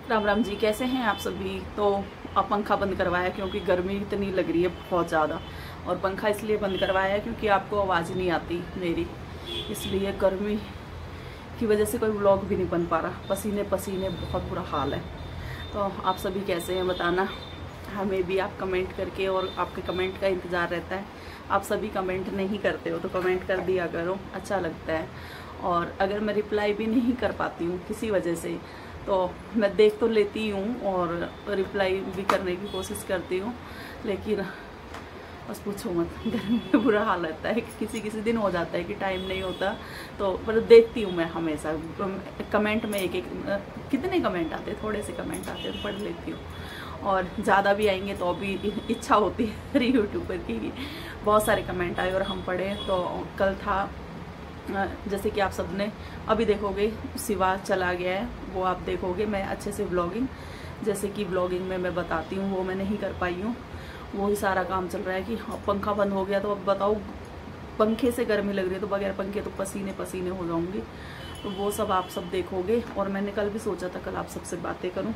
राम राम जी, कैसे हैं आप सभी। तो अब पंखा बंद करवाया क्योंकि गर्मी इतनी लग रही है बहुत ज़्यादा। और पंखा इसलिए बंद करवाया है क्योंकि आपको आवाज़ नहीं आती मेरी, इसलिए गर्मी की वजह से कोई व्लॉग भी नहीं बन पा रहा। पसीने पसीने बहुत बुरा हाल है। तो आप सभी कैसे हैं बताना हमें भी, आप कमेंट करके, और आपके कमेंट का इंतज़ार रहता है। आप सभी कमेंट नहीं करते हो तो कमेंट कर दिया करो, अच्छा लगता है। और अगर मैं रिप्लाई भी नहीं कर पाती हूँ किसी वजह से तो मैं देख तो लेती हूँ और रिप्लाई भी करने की कोशिश करती हूँ, लेकिन बस पूछो मत, गर्मी में बुरा हाल रहता है। किसी किसी दिन हो जाता है कि टाइम नहीं होता, तो पर देखती हूँ मैं हमेशा कमेंट में। एक कितने कमेंट आते हैं, थोड़े से कमेंट आते हैं तो पढ़ लेती हूँ, और ज़्यादा भी आएंगे तो भी इच्छा होती है यूट्यूबर की बहुत सारे कमेंट आए और हम पढ़े। तो कल था, जैसे कि आप सबने अभी देखोगे सिवा चला गया है, वो आप देखोगे। मैं अच्छे से व्लॉगिंग, जैसे कि व्लॉगिंग में मैं बताती हूँ, वो मैं नहीं कर पाई हूँ। वही सारा काम चल रहा है कि पंखा बंद हो गया तो अब बताओ, पंखे से गर्मी लग रही है तो बगैर पंखे तो पसीने पसीने हो जाऊंगी। तो वो सब आप सब देखोगे। और मैंने कल भी सोचा था कल आप सबसे बातें करूं,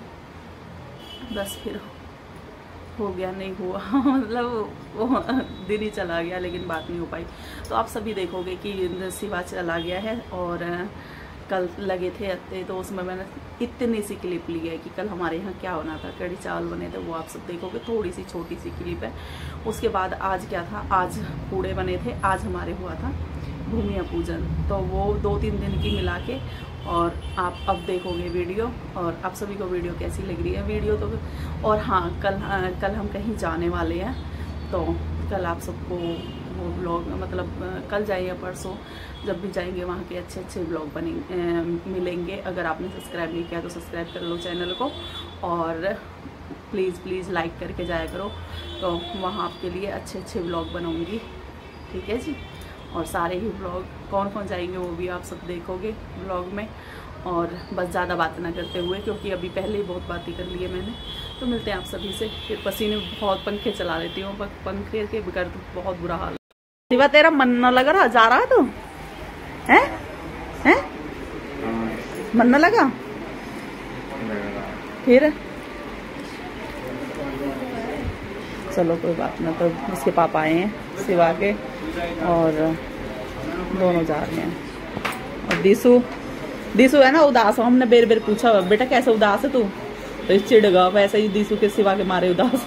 बस फिर हो गया नहीं हुआ मतलब वो दिन ही चला गया, लेकिन बात नहीं हो पाई। तो आप सभी देखोगे कि सिवा चला गया है और कल लगे थे अत्ते, तो उसमें मैंने इतनी सी क्लिप ली है कि कल हमारे यहाँ क्या होना था, कढ़ी चावल बने थे, वो आप सब देखोगे। थोड़ी सी छोटी सी क्लिप है। उसके बाद आज क्या था, आज पूड़े बने थे, आज हमारे हुआ था भूमि पूजन। तो वो 2-3 दिन की मिला के, और आप अब देखोगे वीडियो। और आप सभी को वीडियो कैसी लग रही है वीडियो तो। और हाँ, कल हम कहीं जाने वाले हैं, तो कल आप सबको वो व्लॉग, मतलब कल जाइए परसों, जब भी जाएंगे वहाँ के अच्छे अच्छे व्लॉग बनेंगे, मिलेंगे। अगर आपने सब्सक्राइब नहीं किया तो सब्सक्राइब कर लो चैनल को, और प्लीज़ लाइक करके जाया करो। तो वहाँ आपके लिए अच्छे अच्छे व्लॉग बनाऊँगी, ठीक है जी। और सारे ही व्लॉग कौन कौन जाएंगे वो भी आप सब देखोगे व्लॉग में। और बस ज़्यादा बात ना करते हुए, क्योंकि अभी पहले ही बहुत बातें कर ली है मैंने। तो मिलते हैं आप सभी से फिर। पसीने बहुत, पंखे चला लेती हूँ, पंखे के बगैर तो बहुत बुरा हाल है। शिवा तेरा मन न लग रहा, जा रहा तो है मन न लगा फिर। चलो कोई बात ना। तो उसके पापा आए हैं शिवा के, और दोनों जा रहे हैं। और दीसू है ना उदास। हमने बेर बेर पूछा बेटा कैसे उदास है तू, तो चिढ़ गया। वैसे ही दीसू के शिवा के मारे उदास।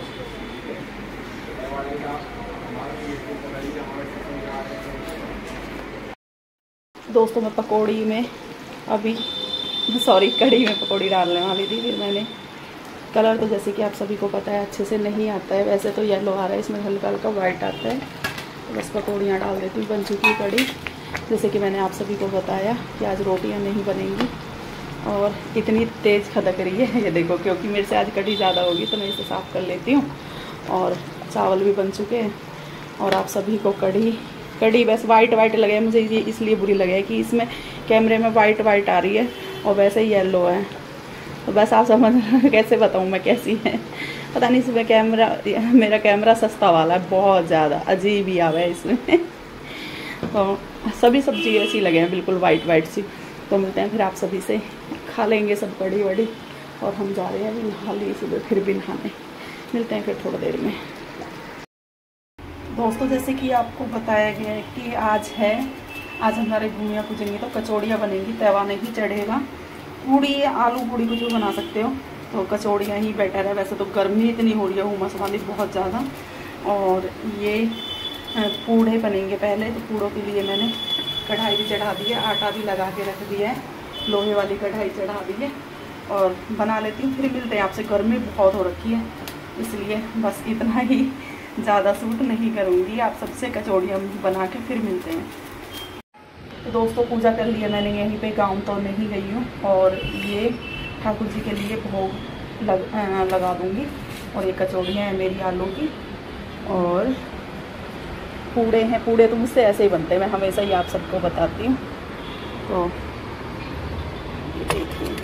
दोस्तों मैं पकौड़ी में अभी, सॉरी कढ़ी में पकौड़ी डालने वाली थी। फिर मैंने, कलर तो जैसे कि आप सभी को पता है अच्छे से नहीं आता है, वैसे तो येलो आ रहा है, इसमें हल्का हल्का वाइट आता है। तो बस पकौड़ियाँ डाल देती हूँ। बन चुकी कढ़ी, जैसे कि मैंने आप सभी को बताया कि आज रोटियाँ नहीं बनेंगी। और इतनी तेज़ खदक रही है ये देखो, क्योंकि मेरे से आज कढ़ी ज़्यादा होगी तो मैं इसे साफ़ कर लेती हूँ। और चावल भी बन चुके हैं। और आप सभी को कढ़ी बस वाइट लगे, मुझे ये इसलिए बुरी लगे कि इसमें कैमरे में वाइट आ रही है और वैसे ही येलो है। तो बस आप समझ कैसे बताऊँ मैं कैसी है, पता नहीं। इसमें मेरा कैमरा सस्ता वाला है, बहुत ज़्यादा अजीब ही आवा है इसमें तो सभी सब्जी ऐसी लगे हैं बिल्कुल वाइट सी। तो मिलते हैं फिर आप सभी से, खा लेंगे सब कढ़ी वड़ी। और हम जा रहे हैं अभी नहा लिए सुबह, फिर भी नहाने। मिलते हैं फिर थोड़ी देर में। दोस्तों जैसे कि आपको बताया गया है कि आज हमारे भूमि पूजन की, तो कचौड़ियाँ बनेंगी, तवा नहीं चढ़ेगा। पूड़ी, आलू पूड़ी कुछ भी बना सकते हो, तो कचौड़ियाँ ही बेटर है। वैसे तो गर्मी इतनी हो रही है, उमस वाली बहुत ज़्यादा। और ये पूड़े बनेंगे पहले। तो पूड़ों के लिए मैंने कढ़ाई भी चढ़ा दी है, आटा भी लगा के रख दिया है, लोहे वाली कढ़ाई चढ़ा दी है। और बना लेती हूँ, फिर मिलते हैं आपसे। गर्मी बहुत हो रखी है, इसलिए बस इतना ही, ज़्यादा सूट नहीं करूँगी। आप सबसे कचौड़ियाँ बना के फिर मिलते हैं। तो दोस्तों पूजा कर लिया मैंने यहीं पे, गाँव तो नहीं गई हूँ। और ये ठाकुर जी के लिए भोग लगा दूँगी। और ये कचौड़ियाँ हैं मेरी आलू की। और पूड़े हैं, पूड़े तो मुझसे ऐसे ही बनते हैं, मैं हमेशा ही आप सबको बताती हूँ। तो ये देखिए,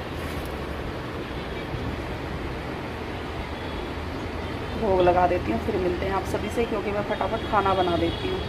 भोग लगा देती हूँ, फिर मिलते हैं आप सभी से, क्योंकि मैं फटाफट खाना बना देती हूँ।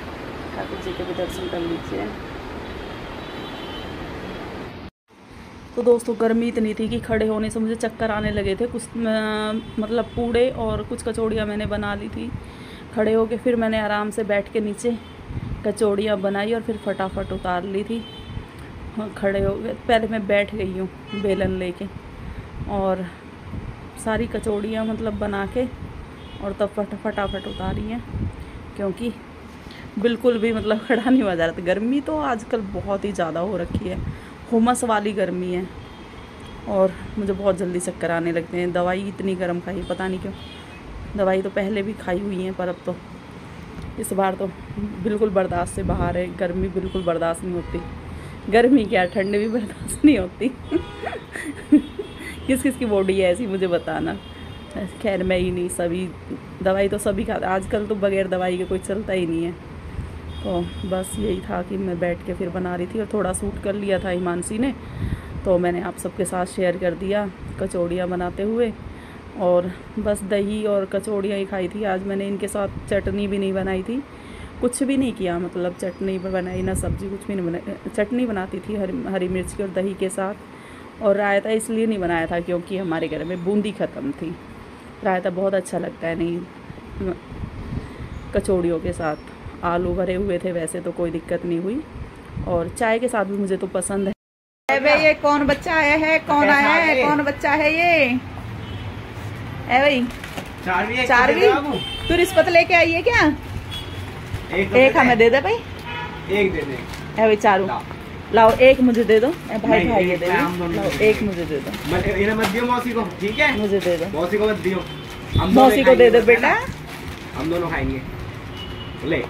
ठाकुर जी के भी दर्शन कर लीजिए। तो दोस्तों गर्मी इतनी थी कि खड़े होने से मुझे चक्कर आने लगे थे। कुछ मतलब पूड़े और कुछ कचौड़ियाँ मैंने बना ली थी खड़े होके। फिर मैंने आराम से बैठ के नीचे कचौड़ियाँ बनाई और फिर फटाफट उतार ली थी खड़े हो गए। पहले मैं बैठ गई हूँ बेलन लेके और सारी कचौड़ियाँ मतलब बना के और तब फटाफट उतारी हैं, क्योंकि बिल्कुल भी मतलब खड़ा नहीं हुआ जा रहा था। गर्मी तो आजकल बहुत ही ज़्यादा हो रखी है, हुमस वाली गर्मी है और मुझे बहुत जल्दी चक्कर आने लगते हैं। दवाई इतनी गर्म खाई, पता नहीं क्यों। दवाई तो पहले भी खाई हुई हैं पर अब तो इस बार तो बिल्कुल बर्दाश्त से बाहर है। गर्मी बिल्कुल बर्दाश्त नहीं होती, गर्मी क्या ठंड भी बर्दाश्त नहीं होती। किस किस की बॉडी है ऐसी मुझे बताना। खैर मैं ही नहीं, सभी दवाई तो सभी खाते आजकल, तो बगैर दवाई के कोई चलता ही नहीं है। तो बस यही था कि मैं बैठ के फिर बना रही थी और थोड़ा सूट कर लिया था हिमांशी ने, तो मैंने आप सबके साथ शेयर कर दिया कचौड़ियाँ बनाते हुए। और बस दही और कचौड़ियाँ ही खाई थी आज मैंने। इनके साथ चटनी भी नहीं बनाई थी, कुछ भी नहीं किया, मतलब चटनी बनाई ना सब्ज़ी, कुछ भी नहीं बनाई। चटनी बनाती थी हरी मिर्च की और दही के साथ, और रायता इसलिए नहीं बनाया था क्योंकि हमारे घर में बूंदी ख़त्म थी। रायता बहुत अच्छा लगता है नहीं कचौड़ियों के साथ। आलू भरे हुए थे, वैसे तो कोई दिक्कत नहीं हुई, और चाय के साथ भी मुझे तो पसंद है। ये कौन बच्चा आया है, कौन आया है, कौन बच्चा है ये है भाई? चारवी तू रिश्वत लेके आई है क्या? एक हमें दे दे भाई, एक दे दे भाई। चारू लाओ, एक मुझे दे दो भाई, भाई ये दे दो, लाओ एक मुझे दे दो। मत दियो मौसी को, ठीक है? मुझे दे दो, मौसी को मत दियो, मौसी को दे दो बेटा, हम दोनों खाएंगे। ले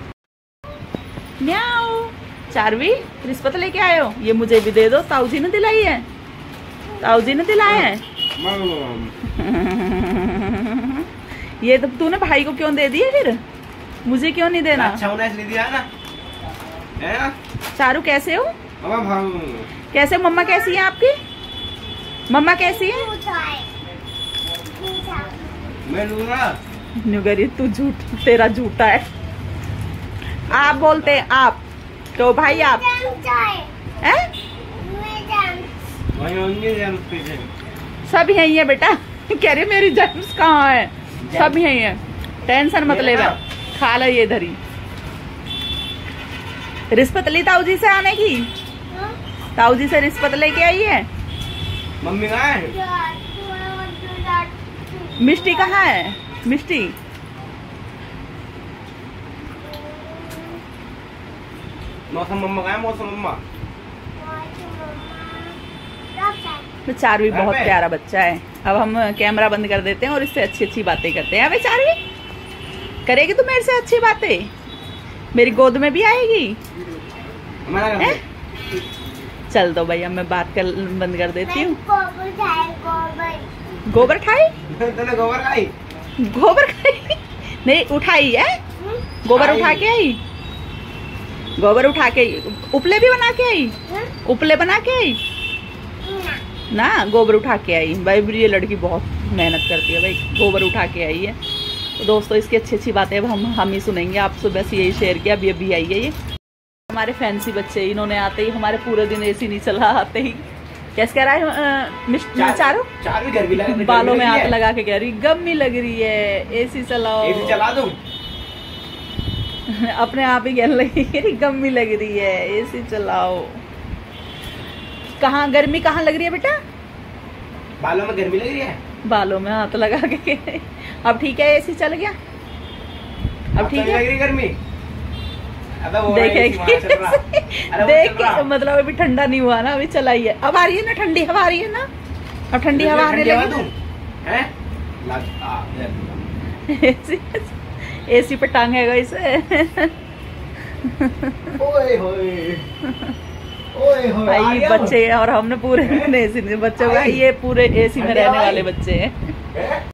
म्याऊ। चारवी रिश्वत लेके आए हो, ये मुझे भी दे दो। ताऊ जी ने दिलाई है, ताऊ जी ने दिलाए हैं। ये तो तूने भाई को क्यों दे दिए, फिर मुझे क्यों नहीं देना? अच्छा होना इसलिए दिया ना, है ना? चारू कैसे हो? कैसे मम्मा कैसी है आपकी? मम्मा कैसी है? मैं लूंगा न्यूगरी, तू झूठ, तेरा झूठा है। आप बोलते हैं आप तो भाई आप हैं? सब यही है बेटा। कह रही मेरी जेम्स कहाँ है? सब यही है, टेंशन मत ले, खा लो ये इधर ही। रिश्वत ली ताऊ जी से आने की? ताऊ जी से रिश्वत लेके आई है? मम्मी कहाँ है? मिष्टी कहाँ है? मिष्टी मौसम मम्मा कहाँ है? मौसम मम्मा तो चारवी बहुत प्यारा बच्चा है। अब हम कैमरा बंद कर देते हैं और इससे अच्छी अच्छी बातें करते हैं। अबे चारवी करेगी तू मेरे से अच्छी बातें? मेरी गोद में भी आएगी? चल दो भैया, मैं बात कर बंद कर देती हूँ। गोबर खाई? तूने गोबर खाई? गोबर खाई नहीं, उठाई है गोबर, उठा के आई, गोबर उठा के। उपले भी बना के आई? उपले बना के आई ना, गोबर उठा के आई भाई। ये लड़की बहुत मेहनत करती है भाई, गोबर उठा के आई है। तो दोस्तों इसकी अच्छी अच्छी बातें अब हम ही सुनेंगे आपसे, बस यही शेयर किया। अभी आई है ये हमारे फैंसी बच्चे, इन्होंने आते ही हमारे पूरे दिन एसी नहीं चला। आते ही कैसे कह रहा है चारों बालों में हाथ लगा के कह रही गर्मी लग रही है, एसी चलाओ। एसी चला दूं? अपने आप ही कहने लगी गर्मी लग रही है, एसी चलाओ। कहाँ गर्मी कहाँ लग रही है बेटा? बालों में गर्मी लग रही है, बालों में हाथ लगा के। अब ठीक है, एसी चल गया, अब ठीक है। लग रही गर्मी? देखेगी देख के, मतलब अभी ठंडा नहीं हुआ ना, अभी चला ही है। अब आ रही है ना ठंडी हवा, आ रही है ना, अब ठंडी हवा आने लगी। एसी पे टांगेगा इसे। भाई बच्चे और हमने पूरे एसी, बच्चों का ये पूरे एसी में रहने वाले बच्चे हैं।